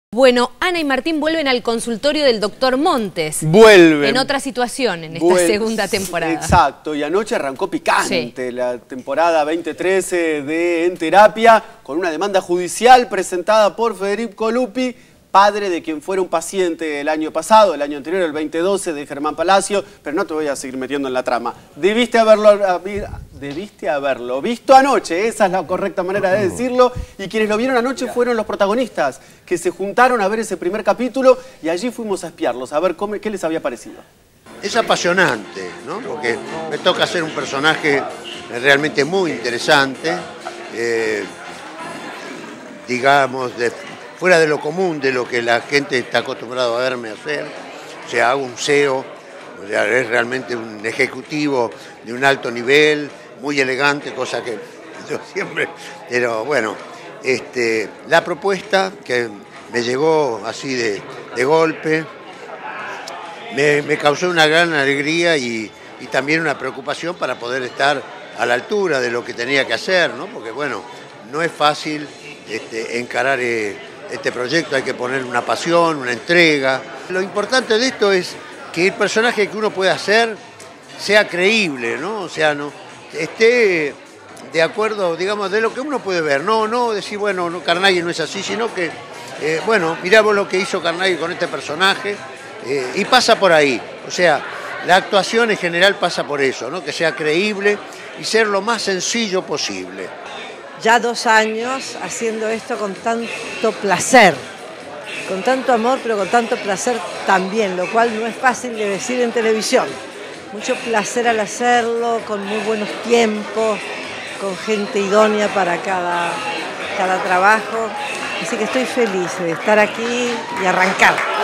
Bueno, Ana y Martín vuelven al consultorio del doctor Montes. Vuelven. En otra situación, en esta segunda temporada. Exacto, y anoche arrancó picante Sí. la temporada 2013 de En Terapia, con una demanda judicial presentada por Federico Lupi, padre de quien fuera un paciente el año pasado, el año anterior, el 2012, de Germán Palacio, pero no te voy a seguir metiendo en la trama. Debiste haberlo visto anoche, esa es la correcta manera de decirlo, y quienes lo vieron anoche fueron los protagonistas, que se juntaron a ver ese primer capítulo y allí fuimos a espiarlos, a ver qué les había parecido. Es apasionante, ¿no? Porque me toca hacer un personaje realmente muy interesante, digamos, fuera de lo común, de lo que la gente está acostumbrada a verme hacer. O sea, hago un CEO, o sea, es realmente un ejecutivo de un alto nivel, muy elegante, cosa que yo siempre... Pero bueno, la propuesta que me llegó así de golpe, me causó una gran alegría y también una preocupación para poder estar a la altura de lo que tenía que hacer, ¿no? Porque bueno, no es fácil encarar este proyecto, hay que poner una pasión, una entrega. Lo importante de esto es que el personaje que uno puede hacer sea creíble, ¿no? O sea, no esté de acuerdo, digamos, de lo que uno puede ver. No decir, bueno, no, Carnaghi no es así, sino que, bueno, mirá vos lo que hizo Carnaghi con este personaje, y pasa por ahí. O sea, la actuación en general pasa por eso, ¿no? Que sea creíble y ser lo más sencillo posible. Ya 2 años haciendo esto con tanto placer, con tanto amor, pero con tanto placer también, lo cual no es fácil de decir en televisión. Mucho placer al hacerlo, con muy buenos tiempos, con gente idónea para cada trabajo. Así que estoy feliz de estar aquí y arrancar.